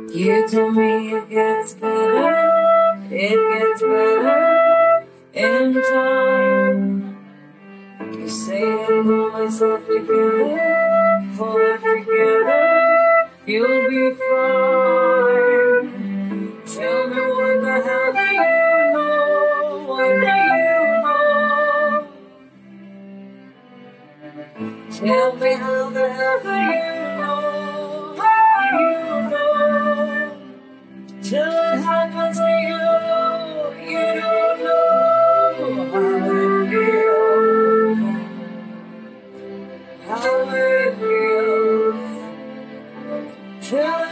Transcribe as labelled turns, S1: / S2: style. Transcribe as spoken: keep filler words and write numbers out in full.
S1: You told me it gets better, it gets better in time. You say I pull myself together, pull it together, you'll be fine. Tell me what the hell do you know, what do you know? Tell me how the hell do you know, how do you know? Till it happens to you, you don't know how it feels, how it feels. Till